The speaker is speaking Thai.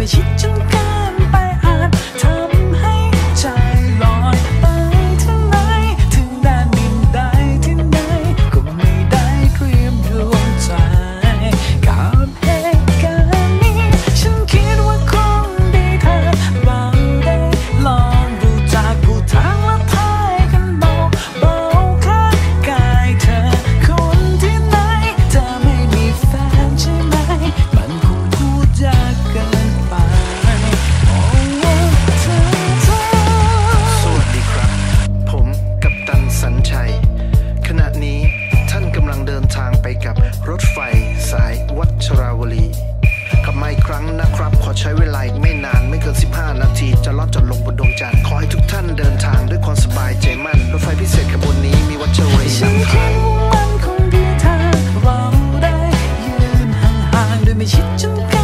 ไม่ชิดจนเกินไปอาจทำให้ใจลอยไปถึงไหนถึงแดนดินใดที่ไหนก็ไม่ได้เตรียมดวงใจกับเหตุการณ์นี้ฉันคิดว่าคงดีถ้าเราได้ลองดูจากผู้ทางและพายกันเบาๆข้างกายเธอคนที่ไหนจะไม่มีแฟนใช่ไหมมันคงพูดยากเกินไปโอ้เธอสวัสดีครับผมกัปตันสัญชัยขณะนี้ท่านกำลังเดินทางไปกับรถไฟสายวัชราวลีกลับมาอีกครั้งนะครับขอใช้เวลาอีกไม่นานไม่เกิน15 นาทีจะลอดจอดลงบนดวงจันทร์ขอให้ทุกท่านเดินทางด้วยความสบายใจมั่นรถไฟพิเศษขบวนนี้มีวัชรวีนำทางมันคงดีถ้าเราได้ยืนห่างๆโดยไม่ชิดจน